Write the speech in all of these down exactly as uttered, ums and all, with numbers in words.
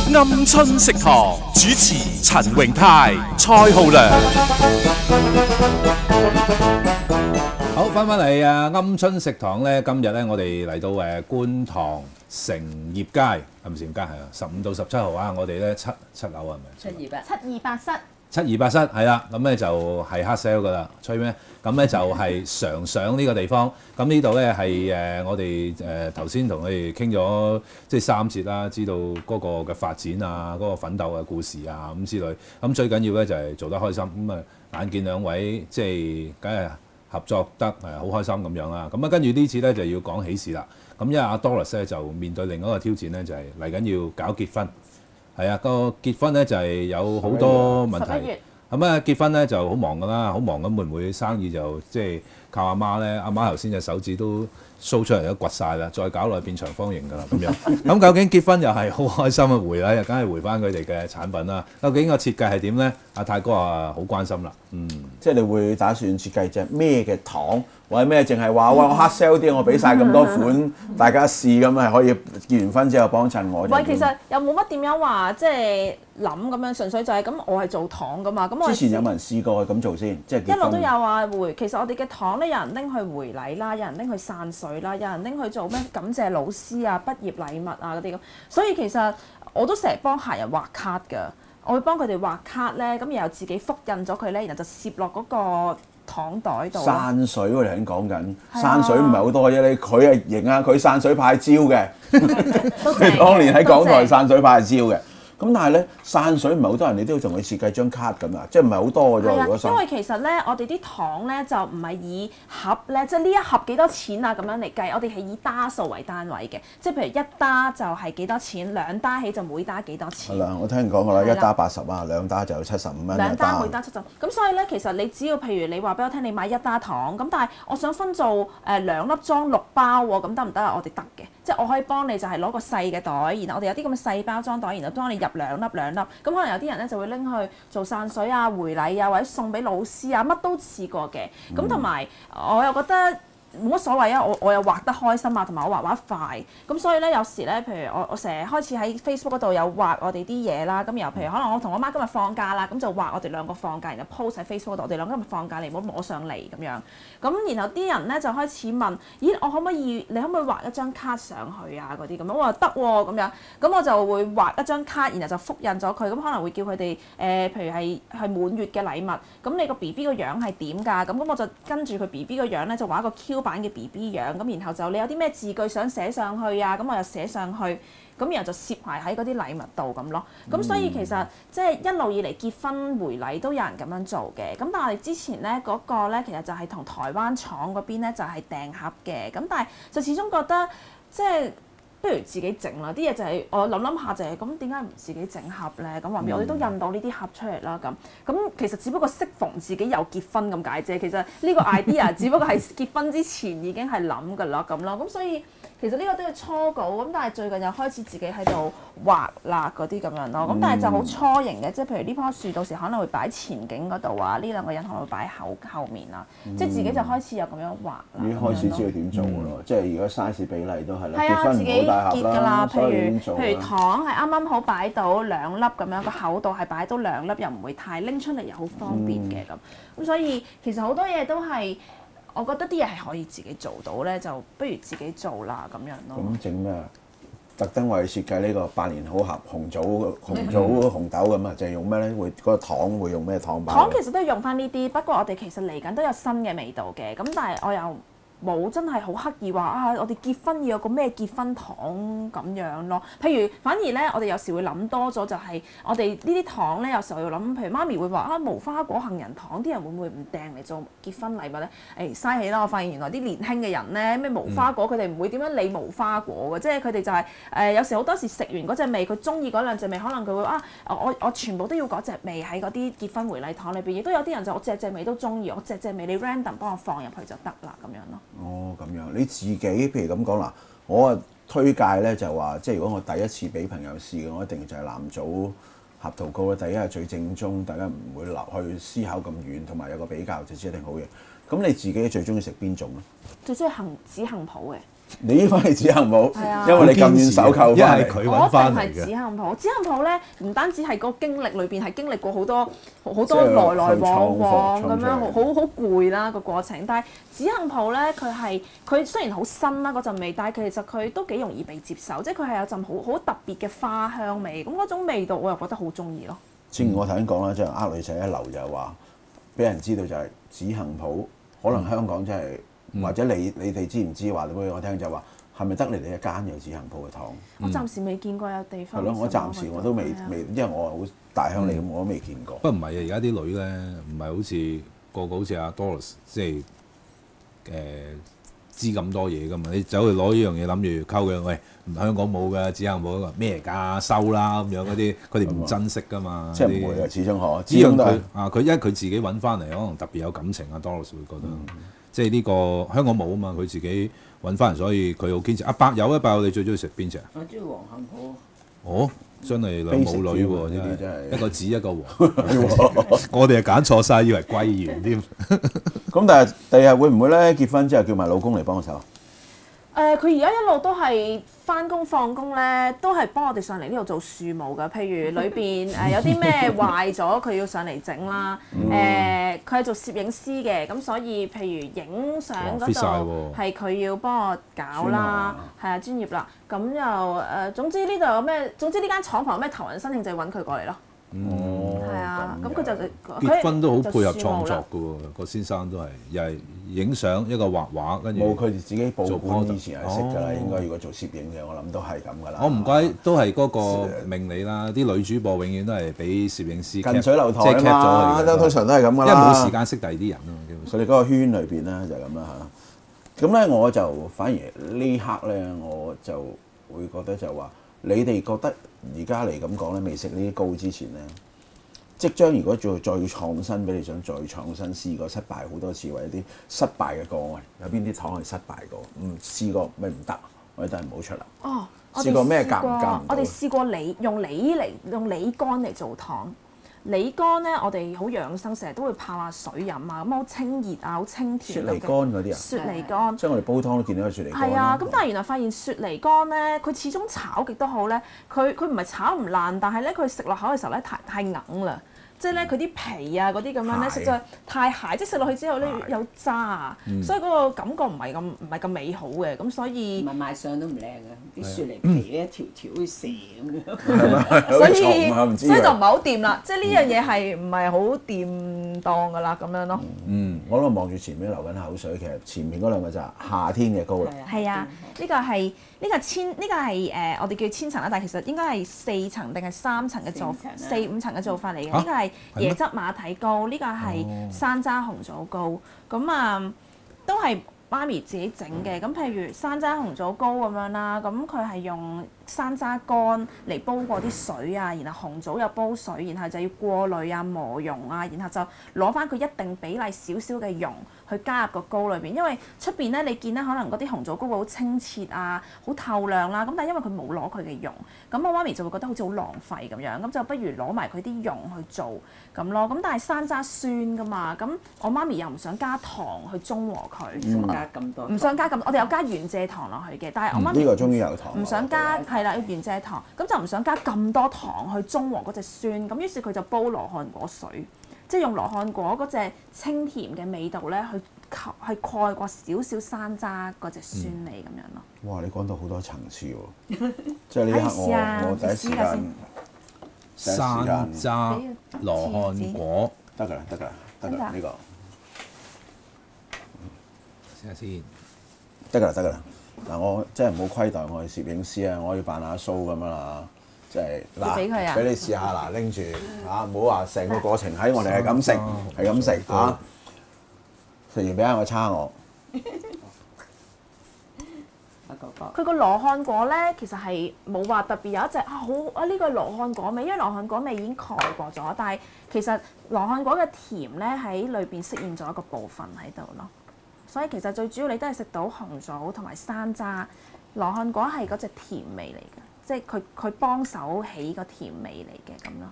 鵪鶉食堂主持陳榮泰、蔡浩良。 好，翻返嚟啊！鵪鶉食堂咧，今日咧我哋嚟到誒觀塘成業街，係咪成業街係啊？十五到十七號啊！我哋咧七七樓係咪？ 七二八，七二八室。 七二八室係啦，咁咧就係 hard sell 噶啦，吹咩？咁咧就係常上呢個地方。咁呢度咧係誒我哋誒頭先同佢哋傾咗即係三節啦，知道嗰個嘅發展啊，嗰、嗰個奮鬥嘅故事啊咁之類。咁最緊要咧就係做得開心。咁啊眼見兩位即係梗係合作得誒好開心咁樣啦。咁啊跟住呢次咧就要講喜事啦。咁因為阿 Doris 咧就面對另一個挑戰咧，就係嚟緊要搞結婚。係啊，個結婚咧就係有好多問題。咁啊結婚咧就好忙㗎啦，好忙咁會唔會生意就即係靠阿媽咧？阿媽頭先隻手指都 show 出嚟都掘晒啦，再搞落去變長方形㗎啦咁樣。咁究竟結婚又係好開心嘅回禮，又梗係回翻佢哋嘅產品啦。究竟個設計係點咧？阿泰哥啊好關心啦。嗯， 即係你會打算設計隻咩嘅糖，或者咩淨係話哇我 hard sell 啲，我俾晒咁多款，大家試咁係可以結完婚之後幫襯我。 喂，其實又冇乜點樣話即係諗咁樣，純粹就係咁，我係做糖㗎嘛。咁我之前有冇人試過咁做先？即係一路都有啊，回其實我哋嘅糖咧，有人拎去回禮啦，有人拎去散水啦，有人拎去做咩感謝老師啊、畢業禮物啊嗰啲咁。所以其實我都成日幫客人畫卡㗎。我會幫佢哋畫卡咧，咁然後自己複印咗佢咧，然後就攝落嗰個糖袋度。散水我哋已經講緊，散水唔係好多啫。你佢係型啊，佢散水派招嘅，佢當年喺港台散水派招嘅。咁但係咧，散水唔係好多人，你都要同佢設計張卡咁啊，即係唔係好多嘅啫。如果因為其實咧，我哋啲糖咧就唔係以盒咧，即係呢一盒幾多錢啊咁樣嚟計，我哋係以打數為單位嘅，即係譬如一打就係幾多錢，兩打起就每打幾多錢。 係啦，我聽講過啦，一打八十啊，兩打就七十五蚊。 兩打每打七十，咁所以咧，其實你只要譬如你話俾我聽，你買一打糖，咁但係我想分做誒、呃、兩粒裝六包喎，咁得唔得啊？我哋得嘅，即係我可以幫你就係攞個細嘅袋，然後我哋有啲咁嘅細包裝袋，然後幫你入兩粒兩粒，咁可能有啲人咧就會拎去做散水啊、回禮啊，或者送俾老師啊，乜都試過嘅。咁同埋我又覺得冇乜所謂啊！我我又畫得開心啊，同埋我畫畫快，咁所以咧有時咧，譬如我我成日開始喺 Facebook 嗰度有畫我哋啲嘢啦，咁然後譬如可能我同我媽今日放假啦，咁就畫我哋兩個放假，然後 post 喺 Facebook 度，我哋兩個今日放假，你唔好摸上嚟咁樣。咁然後啲人咧就開始問：咦，我可唔可以？你可唔可以畫一張卡上去啊？嗰啲咁樣，我話得喎咁樣，咁我就會畫一張卡，然後就複印咗佢，咁可能會叫佢哋誒，譬如係係滿月嘅禮物，咁你個 B B 個樣係點㗎？咁咁我就跟住佢 B B 個樣咧，就畫一個 Q 版嘅 B B 樣，咁然後就你有啲咩字句想寫上去啊，咁我又寫上去，咁然後就攝埋喺嗰啲禮物度咁咯。咁所以其實即係一路以嚟結婚回禮都有人咁樣做嘅。咁但係我哋之前咧嗰個咧，其實就係同台灣廠嗰邊咧就係訂盒嘅。咁但係就始終覺得即係不如自己整啦。啲嘢就係我諗諗下就係咁，點解唔自己整盒咧？咁話面我哋都印到呢啲盒出嚟啦。咁咁其實只不過適逢自己有結婚咁解啫。其實呢個 idea 只不過係結婚之前已經係諗㗎啦咁咯。咁所以其實呢個都係初稿咁，但係最近又開始自己喺度畫啦嗰啲咁樣咯。咁但係就好初型嘅，即係譬如呢棵樹到時可能會擺前景嗰度啊，呢兩個人可能會擺後後面啊，嗯、即係自己就開始有咁樣畫啦。 已經開始知道點做㗎咯，嗯、即係如果 size 比例都係啦， 係啊， 結婚自己結㗎啦。譬如譬如糖糖係啱啱好擺到兩粒咁樣，個厚度係擺到兩粒，又唔會太拎出嚟又好方便嘅咁。咁、嗯、所以其實好多嘢都係。我覺得啲嘢係可以自己做到咧，就不如自己做啦咁樣咯。 咁整咩？特登為設計呢個百年好合紅棗紅棗紅豆咁啊，就係用咩咧？會嗰個糖會用咩糖擺？ 糖其實都係用翻呢啲，不過我哋其實嚟緊都有新嘅味道嘅。咁但係我又冇真係好刻意話啊，我哋結婚要有個咩結婚糖咁樣咯。譬如反而咧，我哋有時會諗多咗，就係我哋呢啲糖咧，有時候要諗，譬如媽咪會話啊，無花果杏仁糖，啲人會唔會唔訂嚟做結婚禮物咧？誒嘥氣啦！我發現原來啲年輕嘅人咧，咩無花果，佢哋唔會點樣理無花果嘅，即係佢哋就係、是、誒、呃、有時好多時食完嗰隻味，佢中意嗰兩隻味，可能佢會啊，我我全部都要嗰隻味喺嗰啲結婚回禮糖裏邊，亦都有啲人就我隻隻味都中意，我隻隻味你 random 幫我放入去就得啦咁樣咯。 哦，咁樣你自己譬如咁講啦，我啊推介咧就話，即係如果我第一次俾朋友試嘅，我一定就係藍棗合桃糕啦。第一係最正宗，大家唔會落去思考咁遠，同埋有個比較就知一定好嘢。咁你自己最中意食邊種咧？ 最中意杏紫杏脯嘅。 你呢番係子幸鋪， 係啊因為你咁遠手購一翻嚟， 係佢我一揾翻嚟定係子嘅。 幸鋪，子幸鋪咧唔單止係個經歷裏邊係經歷過好多好即多係來來往往去創貨咁樣，好創出嚟好好攰啦個過程。但係子幸鋪咧，佢係佢雖然好新啦嗰陣味，但係其實佢都幾容易被接受，即係佢係有陣好好特別嘅花香味，咁嗰種味道我又覺得好中意咯。 正如我頭先講啦，即係呃女仔一流就係話，俾人知道就係子幸鋪，可能香港真係， 嗯或者你你哋知唔知話俾我聽就話，係咪得你哋一間有子幸鋪嘅湯？ 我暫時未見過有地方。 係咯，我暫時我都未係啊未，因為我係好大鄉里咁，我都未見過。 不過唔係啊，而家啲女咧唔係好似個個好似阿 Doris 即係誒、呃、知咁多嘢噶嘛？你走去攞呢樣嘢諗住溝佢，喂，香港冇㗎，子幸鋪嗰個咩價收啦咁樣嗰啲，佢哋唔珍惜噶嘛。 即係唔會啊，始終可。 呢樣始終都係佢啊，佢因為佢自己揾翻嚟，可能特別有感情啊。Doris 會覺得，即係呢個香港冇啊嘛，佢自己揾翻嚟，所以佢好堅持。阿伯友啊，伯友你最中意食邊只啊？ 我中意黃幸鋪。 哦，真係兩母女喎，真係呢啲真係一個子一個黃。我哋係揀錯晒，以為龜園添。 咁但係第日會唔會咧結婚之後叫埋老公嚟幫手？ 誒，佢而家一路都係翻工放工咧，都係幫我哋上嚟呢度做樹務㗎。譬如裏邊誒有啲咩壞咗，佢要上嚟整啦。誒，佢係做攝影師嘅，咁所以譬如影相哇嗰 fit 晒度喎係佢要幫我搞啦，係啊專業啦。咁又誒，總之呢度有咩，總之呢間廠房有咩頭暈身慶就要揾佢過嚟咯。 哦， 係啊，咁佢就結婚都好配合佢就樹創作務啦㗎喎，個先生都係又係影相一個畫畫，跟住冇佢哋自己報做館 product 以前係識㗎啦， 哦應該如果做攝影嘅，我諗都係咁㗎啦。 我唔怪都係嗰個命理啦，啲女主播永遠都係俾攝影師近水樓台即係 cap 啊嘛， 咗佢嘅都通常都係咁㗎因為啦。 冇時間識第二啲人啊嘛，基本上佢哋嗰個圈裏邊咧就係咁啦嚇。咁咧我就反而呢刻咧我就會覺得就話，你哋覺得而家嚟咁講咧，未食呢啲糕之前咧，即將如果再再創新，俾你想再創新，試過失敗好多次，或者啲失敗嘅個案，有邊啲糖係失敗過？唔試過咪唔得，我哋都係唔好出啦。 哦，我哋試過咩試夾唔夾唔到我哋試過梨用梨嚟用梨乾嚟做糖。梨乾咧，我哋好養生，成日都會泡下水飲啊，咁好清熱啊，好清甜雪梨乾嗰啲啊， 雪梨乾。 即係我哋煲湯都見到有雪梨乾啦係啊，咁但係原來發現雪梨乾咧，佢始終炒極都好咧，佢佢唔係炒唔爛，但係咧佢食落口嘅時候咧太太硬啦。即係咧，佢啲皮啊嗰啲咁樣咧， 蟹實在太蟹，即係食落去之後咧蟹有渣啊，所以嗰個感覺唔係咁唔係咁美好嘅，咁所以唔係賣相都唔靚嘅，啲雪梨皮咧一條條好似蛇咁樣。 所有啲以蟲啊，唔知啊所以就唔係好掂啦，即係呢樣嘢係唔係好掂當㗎啦咁樣咯。 嗯，我都望住前面流緊口水，其實前面嗰兩個就係夏天嘅糕啦。 係啊，呢個係呢個千呢個係誒我哋叫千層啦，但係其實應該係四層定係三層嘅做法， 四層啦四五層嘅做法嚟嘅。 嚇呢個係係咩椰汁馬蹄糕，呢個係山楂紅棗糕，咁啊都係媽咪自己整嘅。咁譬如山楂紅棗糕咁樣啦，咁佢係用山楂乾嚟煲過啲水啊，然後紅棗又煲水，然後就要過濾啊磨溶啊，然後就攞翻佢一定比例少少嘅溶去加入個糕裏邊。因為出邊咧你見咧可能嗰啲紅棗糕會好清澈啊，好透亮啦，咁但係因為佢冇攞佢嘅溶，咁我媽咪就會覺得好似好浪費咁樣，咁就不如攞埋佢啲溶去做咁咯。咁但係山楂酸噶嘛，咁我媽咪又唔想加糖去中和佢， 唔加咁多， 唔想加咁，我哋有加原蔗糖落去嘅，但係我媽咪呢個終於有糖。 唔想加係啦，原蔗糖，咁就唔想加咁多糖去中和嗰隻酸，咁於是佢就煲羅漢果水，即係用羅漢果嗰隻清甜嘅味道咧，去去蓋過少少山楂嗰隻酸味咁樣咯。 哇！你講到好多層次喎，即係呢一刻可以試下我我第一時間第一時山間楂羅漢果， 得㗎啦，得㗎啦，得㗎啦，呢個試下先。 得㗎啦，得㗎啦。嗱，我真係唔好虧待我係攝影師啊，我要扮阿蘇咁樣啦，即係要俾佢啊嗱，俾你試下嗱，拎住嚇，唔好話成個過程喺我哋係咁食，係咁食嚇，食完俾下個叉我。 阿哥哥。 佢個羅漢果咧，其實係冇話特別有一隻啊好啊呢個係羅漢果味，因為羅漢果味已經蓋過咗，但係其實羅漢果嘅甜咧喺裏邊飾演咗一個部分喺度咯。所以其實最主要你都係食到紅棗同埋山楂，羅漢果係嗰隻甜味嚟嘅，即係佢佢幫手起個甜味嚟嘅咁咯。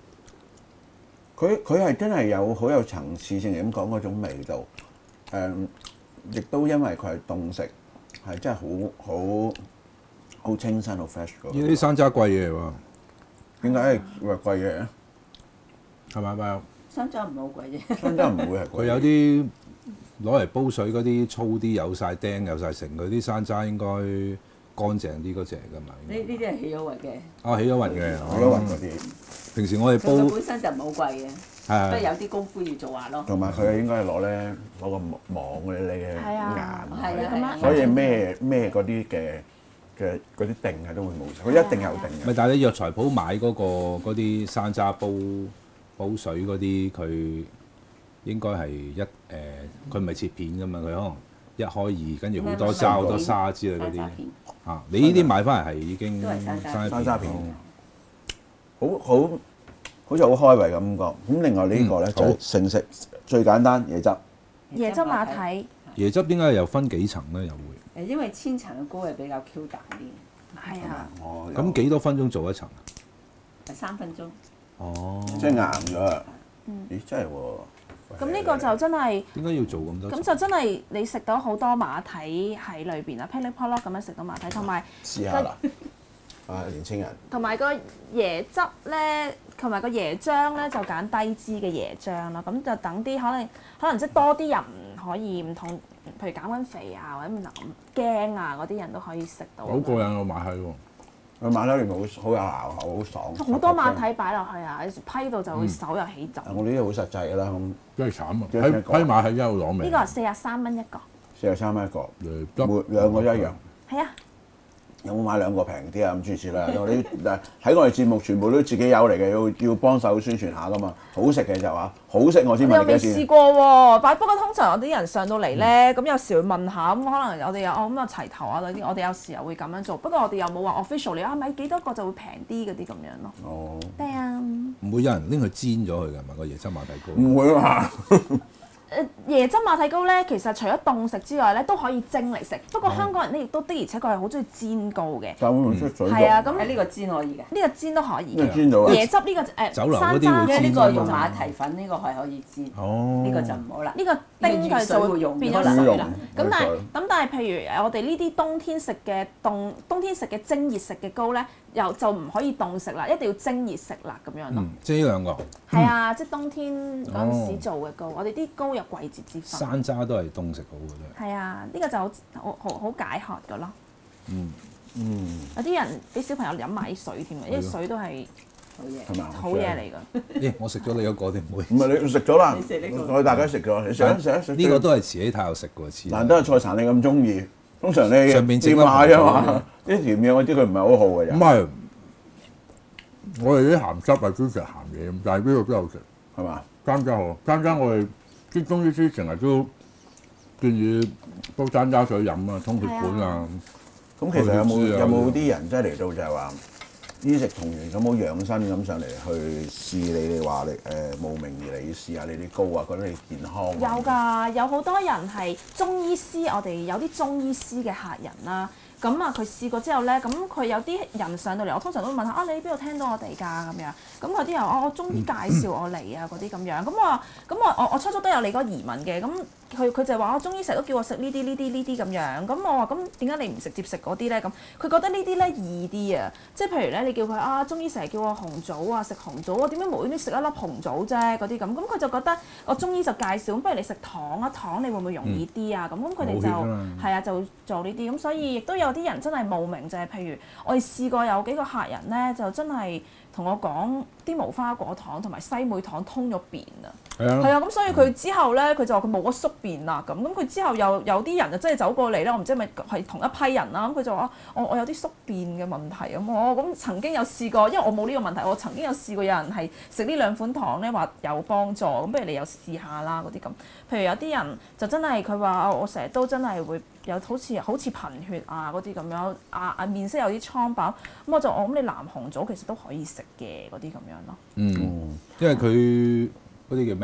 佢佢係真係有好有層次性咁講嗰種味道，誒、 亦都因為佢係凍食，係真係好好好清新、好 fresh 嗰個。 呢啲山楂貴嘢喎， 點解係話貴嘅？ 係咪咪？ 山楂唔係好貴啫。 山楂唔會係貴。 佢有啲攞嚟煲水嗰啲粗啲，有晒釘有晒成，佢啲山楂應該乾淨啲嗰只㗎嘛。 呢呢啲係起咗雲嘅。 哦，起咗雲嘅， 起咗雲嗰啲。 平時我哋佢佢煲本身就唔係好貴嘅，不過有啲功夫要做下咯。 同埋佢係應該係攞咧攞個網嗰啲你嘅係啊岩， 係啊係啊所以咩咩嗰啲嘅嘅嗰啲定係都會冇晒，佢一定有定嘅。 咪但係你藥材鋪買嗰個嗰啲山楂煲煲水嗰啲，佢應該係一誒，佢唔係切片㗎嘛，佢可能一開二，跟住好多渣好多沙之類嗰啲。啊，你呢啲買翻嚟係已經都係山楂山楂片，好好好似好開胃感覺。咁另外呢個咧就係成食最簡單椰汁。 椰汁馬蹄椰汁點解又分幾層咧？又會誒，因為千層嘅膏係比較 Q 彈啲， 係啊， 哦， 咁幾多分鐘做一層啊？ 係三分鐘。 哦， 即係硬咗啊！咦，真係喎！ 咁呢個就真係。 點解要做咁多層？ 咁就真係你食到好多馬蹄喺裏邊啊，噼里啪啦咁樣食到馬蹄，同埋試下啦，啊年青人， 同埋個椰汁咧，同埋個椰漿咧就揀低脂嘅椰漿啦，咁就等啲可能可能即係多啲人可以唔同，譬如減緊肥啊或者唔驚啊嗰啲人都可以食到。 好過癮個馬蹄喎！ 佢馬蹄原來好好有咬口，好爽。 好多馬蹄擺落去啊，有時批到就會手又起疹。 我呢啲好實際㗎啦，咁真係慘啊！ 即係批批馬蹄真係好攞命。 呢個係四十三蚊一個。 四十三蚊一個， 椰汁每兩個一樣。 係啊， 有冇買兩個平啲啊？咁諸如此類，我哋嗱喺我哋節目全部都自己有嚟嘅，要要幫手宣傳下㗎嘛。好食嘅就話好食，我先你又未問你幾錢。 試過喎，但不過通常有啲人上到嚟咧，咁有時會問下，咁可能我哋有哦咁啊齊頭啊嗰啲，我哋有時又會咁樣做。不過我哋又冇話 official 你啊買幾多個就會平啲嗰啲咁樣咯。 哦， 係啊， 唔會有人拎去煎咗佢㗎嘛？個椰汁馬蹄糕。 唔會嘛？ 誒椰汁馬蹄糕咧，其實除咗凍食之外咧，都可以蒸嚟食。不過香港人咧亦都的而且確係好中意煎糕嘅。 但會唔會出水係啊， 咁咁誒呢個煎可以嘅， 呢個煎都可以嘅。 呢個煎到啊椰汁呢個誒酒樓嗰山楂啲會煎因為呢個用㗎嘛馬蹄粉，呢個係可以煎， 哦， 呢個就唔好啦。 呢個叮佢就會變咗水啦。咁但係咁但係譬如誒我哋呢啲冬天食嘅凍冬天食嘅蒸熱食嘅糕咧，又就唔可以凍食啦，一定要蒸熱食啦咁樣咯。 嗯，即係呢兩個係啊，即係冬天嗰陣時做嘅糕，我哋啲糕有季節之分。 山楂都係凍食好嘅啫。 係啊，呢個就好好好好解渴嘅咯。 嗯嗯有啲人俾小朋友飲埋啲水添啊，因為水都係好嘢。 係嘛？ 好嘢嚟㗎。 咦，我食咗你嗰個定唔會？ 唔係你食咗啦， 你食呢個我哋大家食咗，你食一食一食。 呢個都係慈禧太后食過次。 難得係菜殘你咁中意，通常你上邊整點買粒紅棗啊嘛？啲甜嘢我知佢唔係好好嘅人， 唔係，我哋啲鹹汁係中意食鹹嘢，但係呢個都有食。 係嘛？ 山楂好，山楂我哋啲中醫師成日都建議煲山楂水飲啊，通血管啊。 咁其實有冇我哋知啊有冇啲人真係嚟到就係話衣食同源，有冇養生咁上嚟去試你哋話你誒慕名而嚟試下你啲糕啊，覺得你健康啊。 有㗎，有好多人係中醫師，我哋有啲中醫師嘅客人啦。咁啊，佢試過之後咧，咁佢有啲人上到嚟，我通常都會問下啊，你喺邊度聽到我哋㗎咁樣？咁有啲人哦，我中醫介紹我嚟啊嗰啲咁樣。咁我話，咁我我我初初都有你個疑問嘅。咁佢佢就話我中醫成日都叫我食呢啲呢啲呢啲咁樣。咁我話咁點解你唔直接食嗰啲咧？咁佢覺得呢啲咧易啲啊。即係譬如咧，你叫佢啊，中醫成日叫我紅棗啊，食紅棗啊，點解無端端食一粒紅棗啫？嗰啲咁，咁佢就覺得我中醫就介紹，咁不如你食糖啊，糖你會唔會容易啲啊？咁咁佢哋就係啊，就做呢啲。咁所以亦都有啲人真係慕名，就係譬如我哋試過有幾個客人咧，就真係同我講啲無花果糖同埋西梅糖通咗便啊。 係啊， 係啊，咁所以佢之後咧，佢就話佢冇咗宿便啦咁。咁佢之後又有啲人就真係走過嚟咧，我唔知係咪係同一批人啦。咁佢就話我我有啲宿便嘅問題咁。我咁曾經有試過，因為我冇呢個問題，我曾經有試過有人係食呢兩款糖咧話有幫助，咁不如你又試下啦嗰啲咁。譬如有啲人就真係佢話我成日都真係會有好似好似貧血啊嗰啲咁樣啊啊面色有啲蒼白，咁我就我諗你南紅棗其實都可以食嘅嗰啲咁樣咯。 嗯，因為佢嗰啲叫咩啊？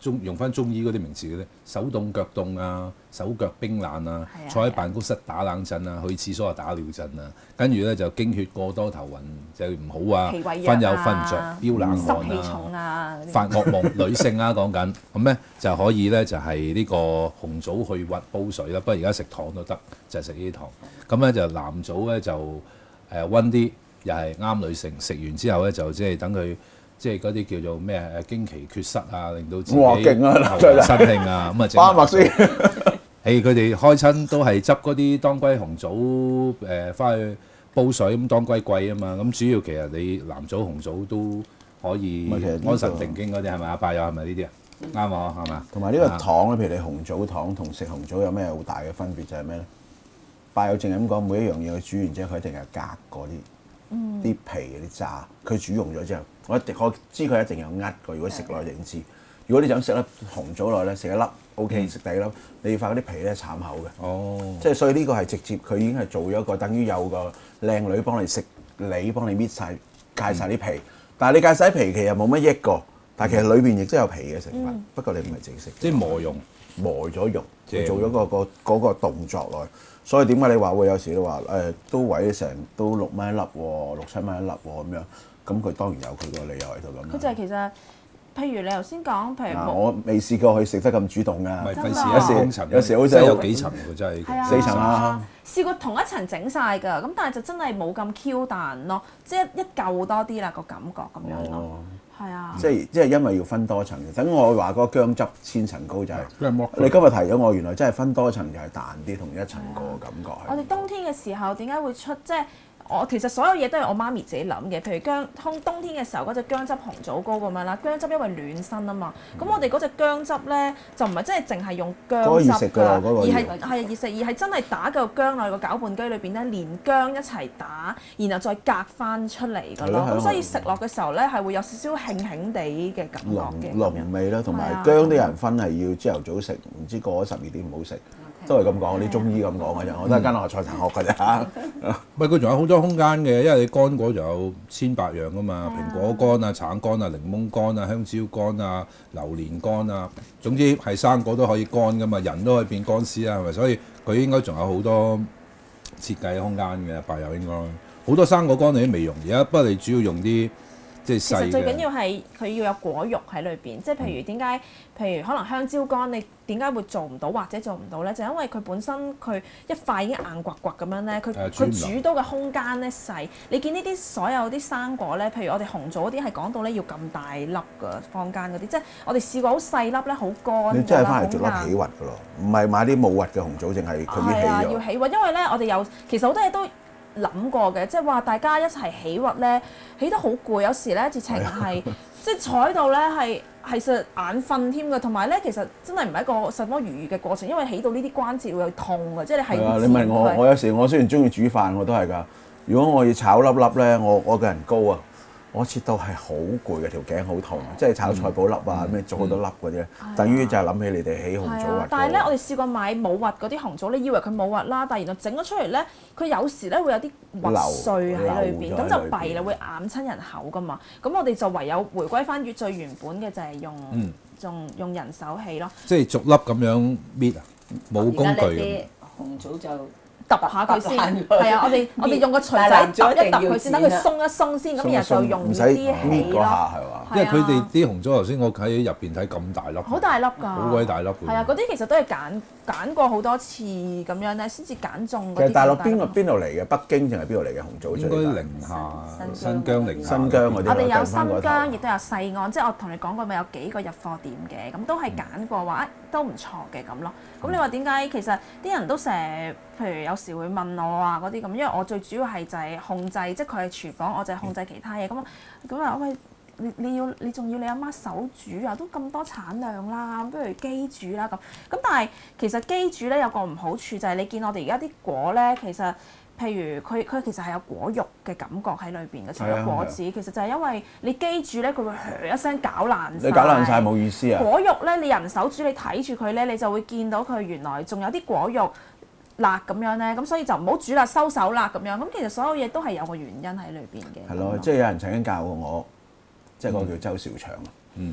中用翻中醫嗰啲名詞嘅咧，手凍腳凍啊，手腳冰冷啊，坐喺辦公室打冷震啊，去廁所啊打尿震啊，跟住咧就經血過多頭暈就唔好啊，瞓又瞓唔着，飆冷汗濕氣重啊， 發惡夢，女性啊講緊，咁咧就可以咧就係呢個紅棗去核煲水啦，不過而家食糖都得，就係食呢啲糖。咁咧就藍棗咧就誒温啲，又係啱女性，食完之後咧就即係等佢。即係嗰啲叫做咩誒經期缺失啊，令到自己頭暈身興啊，咁啊整巴麥先。 誒佢哋開親都係執嗰啲當歸紅棗誒翻去煲水，咁當歸貴啊嘛，咁主要其實你藍棗紅棗都可以安神定經嗰啲係咪啊？拜友係咪呢啲啊？啱啊，係嘛？ 同埋呢個糖咧，譬如你紅棗糖同食紅棗有咩好大嘅分別就係咩咧？拜友淨係咁講，每一樣嘢佢煮完之後，佢一定係隔嗰啲。啲皮嗰啲渣，佢煮溶咗之後，我一定我知佢一定有呃過。如果食落去就知。如果你想食粒紅棗落咧，食一粒 OK， 食第二粒，你要發嗰啲皮咧慘口嘅。哦，即係所以呢個係直接佢已經係做咗一個，等於有個靚女幫你食，你幫你搣晒戒晒啲皮。但係你戒晒皮其實冇乜益個，但係其實裏邊亦都有皮嘅成分。嗯、不過你唔係自己食， 即係磨溶， 磨咗肉，就做咗、嗰個、嗰個嗰、嗰個動作落去。所以點解你話會有時你話誒都毀成都六蚊一粒喎，六七蚊一粒喎咁樣，咁佢當然有佢個理由喺度咁。 佢就係其實，譬如你頭先講，譬如、 啊、我未試過去食得咁主動㗎， 唔係費事有時有時好似有幾層喎，真係四層啊！ 試過同一層整晒㗎，咁但係就真係冇咁 Q 彈咯，即係一嚿多啲啦個感覺咁樣咯。哦係啊， 即係即係因為要分多層嘅。等我話嗰個薑汁千層糕就係、是，你今日提咗我，原來真係分多層就係彈啲，同一層個感覺。 我哋冬天嘅時候點解會出即係？我其實所有嘢都係我媽咪自己諗嘅，譬如薑，冬冬天嘅時候嗰隻薑汁紅棗糕咁樣啦，薑汁因為暖身啊嘛，咁、嗯、我哋嗰隻薑汁咧就唔係真係淨係用薑汁㗎，而係係熱食，而係真係打嚿薑落去個攪拌機裏邊咧，連薑一齊打，然後再隔翻出嚟㗎咯，咁所以食落嘅時候咧係會有少少興興地嘅感覺嘅， 濃味啦，同埋薑都有人分係要朝頭早食，唔知過咗十二點唔好食。都係咁講，啲中醫咁講嘅啫，我都係跟落菜壇學嘅啫嚇。 唔係佢仲有好多空間嘅，因為你乾果仲有千百樣噶嘛，蘋果乾啊、橙乾啊、檸檬乾啊、香蕉乾啊、榴蓮乾啊，總之係生果都可以乾噶嘛，人都可以變乾絲啦，係咪？所以佢應該仲有好多設計空間嘅，白油應該好多生果乾你都未用，而家不過你主要用啲。其實最緊要係佢要有果肉喺裏邊，即係譬如點解，譬如可能香蕉乾你點解會做唔到或者做唔到咧？就因為佢本身佢一塊已經硬刮刮咁樣咧，佢佢煮到嘅空間咧細。你見呢啲所有啲生果咧，譬如我哋紅棗嗰啲係講到咧要咁大粒㗎，坊間嗰啲，即係我哋試過好細粒咧，好乾。 你真係翻嚟做粒起核㗎咯，唔係買啲冇核嘅紅棗，淨係佢已經起咗。係啊， 要起核，因為咧我哋有其實好多嘢都諗過嘅，即係話大家一齊起核咧，起得好攰，有時咧直情係即係坐喺度咧係係實眼瞓添嘅，同埋咧其實真係唔係一個十分愉悅嘅過程，因為起到呢啲關節會有痛嘅，即係你係。係啊， 你問我，我有時我雖然中意煮飯，我都係㗎。如果我要炒粒粒咧，我我個人高啊。我切到係好攰嘅，條頸好痛，即係炒菜脯粒啊，咩做好多粒嗰啲，等於就係諗起你哋起紅棗核。 但係咧，我哋試過買冇核嗰啲紅棗，你以為佢冇核啦，但係然後整咗出嚟咧，佢有時咧會有啲核碎喺裏邊，咁就弊啦，會揞親人口噶嘛。咁我哋就唯有回歸翻最原本嘅，就係用用用人手起咯。 即係逐粒咁樣搣啊，冇工具嘅。 紅棗就揼下佢先，係啊！我哋我哋用個錘仔揼一揼佢先，等佢鬆一鬆先，咁然後就用啲起咯。 因為佢哋啲紅棗頭先我喺入邊睇咁大粒， 好大粒㗎， 好鬼大粒。 係啊，嗰啲其實都係揀揀過好多次咁樣咧，先至揀中。 其實大陸邊個邊度嚟嘅？北京定係邊度嚟嘅紅棗？ 應該寧夏、新疆、寧夏、 新疆嗰啲。 我哋有新疆，亦都有西安，即係我同你講過咪有幾個入貨店嘅，咁都係揀過話都唔錯嘅咁咯。咁你話點解其實啲人都成日，譬如有時會問我啊嗰啲咁，因為我最主要係就係控制，即係佢係廚房，我就係控制其他嘢。咁咁啊，喂，你你要你仲要你阿媽手煮啊，都咁多產量啦，不如機煮啦咁。咁但係其實機煮咧有個唔好處就係你見我哋而家啲果咧，其實譬如佢佢其實係有果肉嘅感覺喺裏邊嘅，除咗果子，其實就係因為你機煮咧，佢會噓一聲攪爛晒。 你攪爛晒冇意思啊！ 果肉咧，你人手煮，你睇住佢咧，你就會見到佢原來仲有啲果肉辣咁樣咧，咁所以就唔好煮啦，收手啦咁樣。咁其實所有嘢都係有個原因喺裏邊嘅。 係咯，即係有人曾經教過我，即係嗰個叫周兆祥啊。嗯。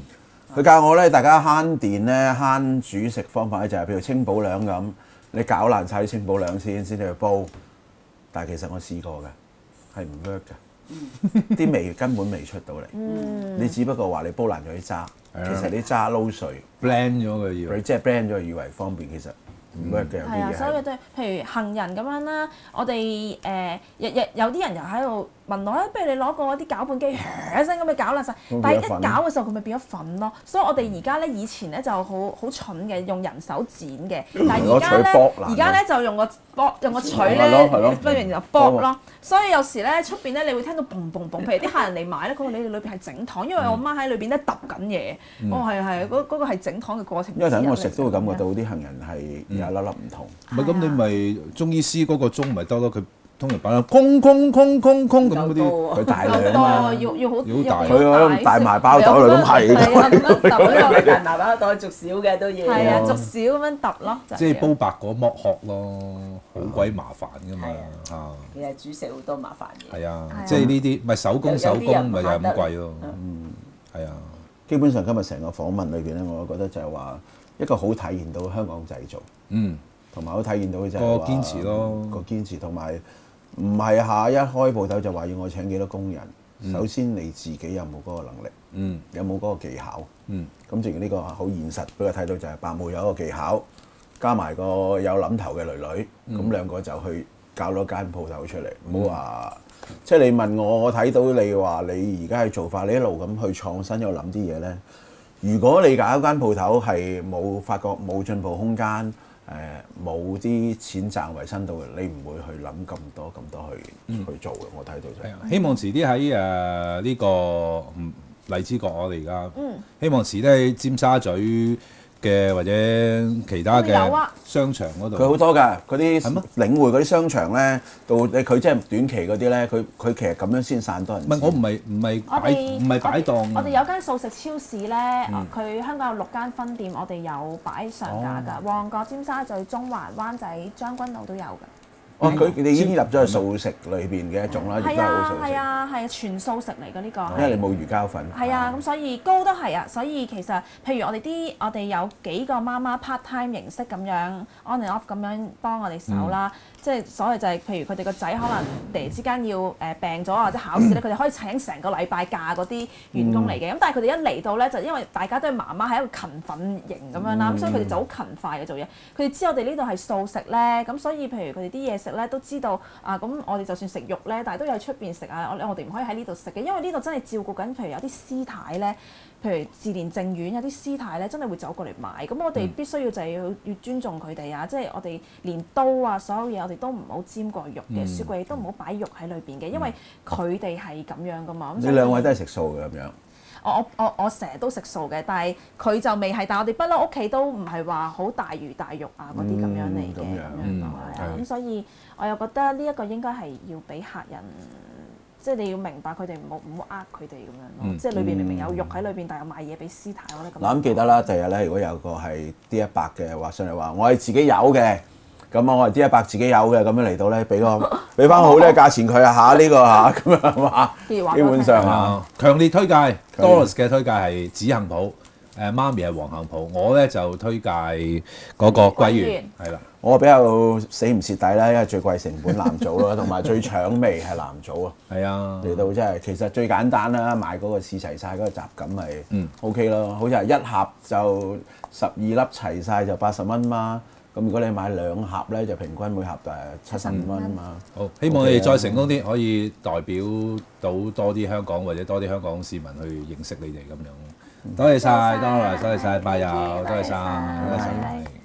佢教我咧，大家慳電咧，慳煮食方法咧，就係譬如清補涼咁，你搞爛晒啲清補涼先，先至去煲。但係其實我試過嘅，係唔 work 嘅，啲味根本未出到嚟。你只不過話你煲爛咗啲渣，其實啲渣撈水 blend 咗佢以為， 佢即係 blend 咗，以為方便，其實唔 work 嘅有係啊， 啲嘢係。 所以都譬如杏仁咁樣啦，我哋誒日日有啲人又喺度問我咧，不如你攞個啲攪拌機，嘭一聲咁咪攪爛晒。但係一攪嘅時候佢咪變咗粉咯。所以我哋而家咧以前咧就好好蠢嘅，用人手剪嘅，但係而家咧而家咧就用個剝用個錘咧，不如就剝咯。所以有時咧出邊咧你會聽到嘣嘣嘣，譬如啲客人嚟買咧，佢話你哋裏邊係整糖，因為我媽喺裏邊咧揼緊嘢。哦，係係，嗰嗰個係整糖嘅過程。 因為等我食都會感覺到啲杏仁係有一粒粒唔同。 唔係咁你咪中醫師嗰個鐘咪得咯，佢通常擺啦，空空空空空咁嗰啲， 佢大量啊嘛， 要要好要大佢嗰種大麻包袋嚟咁係。 係啊，咁樣揼咯。 大麻包袋逐少嘅都要。 係啊，逐少咁樣揼咯。 即係煲白果剝殼咯，好鬼麻煩噶嘛嚇。 其實煮食好多麻煩嘢。 係啊，即係呢啲咪手工手工咪就係咁貴咯。 嗯， 係啊。 基本上今日成個訪問裏邊咧，我覺得就係話一個好體現到香港製造， 嗯， 同埋好體現到就係個堅持咯， 個堅持同埋唔係下一開鋪頭就話要我請幾多工人。 嗯、 首先你自己有冇嗰個能力， 嗯，有冇嗰個技巧， 嗯， 咁正如呢個好現實俾佢睇到就係白母有一個技巧，加埋個有諗頭嘅女女，咁、嗯、兩個就去搞咗間鋪頭出嚟，唔好話。即係你問我，我睇到你話你而家嘅做法，你一路咁去創新，又諗啲嘢咧。如果你搞一間鋪頭係冇發覺冇進步空間，誒冇啲錢賺維生到嘅，你唔會去諗咁多咁多去、嗯、去做嘅。我睇到就係、 係。希望遲啲喺誒呢個嗯荔枝角，我哋而家， 嗯、希望遲啲喺尖沙咀嘅或者其他嘅商場嗰度， 佢好多㗎，嗰啲領匯嗰啲商場咧，到你佢即係短期嗰啲咧，佢佢其實咁樣先散多人。 唔係我唔係唔係擺唔係擺檔。 我哋有間素食超市咧，佢、嗯、香港有六間分店，我哋有擺上架㗎。旺角、尖沙咀、中環、灣仔、將軍澳都有㗎。 哦，佢哋已經入咗去素食裏邊嘅一種啦，亦都係好素食。 係啊，係啊，全素食嚟㗎呢個。 因為你冇魚膠粉。 係啊，咁所以糕都係啊，所以其實譬如我哋啲我哋有幾個媽媽 part time 形式咁樣 on and off 咁樣幫我哋手啦，即係所謂就係譬如佢哋個仔可能突然之間要誒病咗或者考試咧，佢哋可以請成個禮拜假嗰啲員工嚟嘅。咁但係佢哋一嚟到咧，就因為大家都係媽媽係一個勤奮型咁樣啦，咁所以佢哋就好勤快嘅做嘢。佢哋知我哋呢度係素食咧，咁所以譬如佢哋啲嘢食咧都知道。啊，咁我哋就算食肉咧，但係都有出邊食啊！我我哋唔可以喺呢度食嘅，因為呢度真係照顧緊，譬如有啲師太咧，譬如自憐症院有啲師太咧，真係會走過嚟買，咁我哋必須要就係要要尊重佢哋啊！即係我哋連刀啊，所有嘢我哋都唔好沾過肉嘅，雪櫃都唔好擺肉喺裏邊嘅，因為佢哋係咁樣噶嘛。 你兩位都係食素嘅咁樣？ 我我我我成日都食素嘅，但係佢就未係，但係我哋不嬲屋企都唔係話好大魚大肉啊嗰啲咁樣嚟嘅，咁樣係啊，咁所以我又覺得呢一個應該係要俾客人，即係你要明白佢哋唔好唔好呃佢哋咁樣咯，即係裏邊明明有肉喺裏邊，但係又賣嘢俾師太，我覺得咁。嗱咁記得啦，第日咧如果有個係 D 一百嘅話上嚟話，我係自己有嘅。咁啊，我係 D 一百自己有嘅，咁樣嚟到咧，俾個俾翻好咧價錢佢啊嚇，呢個嚇咁樣係嘛？基本上啊， 強烈推介 Doris 嘅推介係紫杏脯，誒媽咪係黃杏脯，我咧就推介嗰個桂圓，係啦。 我比較死唔蝕底啦，因為最貴成本藍棗啦，同埋最搶味係藍棗啊。 係啊， 嚟到真係其實最簡單啦，買嗰個試齊晒嗰個雜感係 OK 咯，好似係一盒就十二粒齊晒就八十蚊嘛。咁如果你買兩盒咧，就平均每盒誒七十五蚊啊嘛。 好，希望你哋再成功啲，可以代表到多啲香港或者多啲香港市民去認識你哋咁樣。多謝晒，多謝多謝晒，拜友，多謝晒，多謝晒。